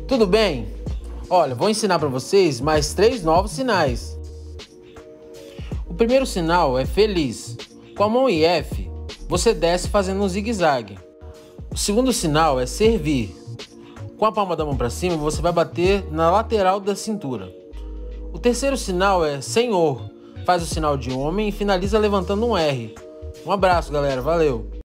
Tudo bem? Olha, vou ensinar para vocês mais 3 novos sinais. O primeiro sinal é feliz. Com a mão em F, você desce fazendo um zigue-zague. O segundo sinal é servir. Com a palma da mão para cima, você vai bater na lateral da cintura. O terceiro sinal é Senhor. Faz o sinal de homem e finaliza levantando um R. Um abraço, galera. Valeu!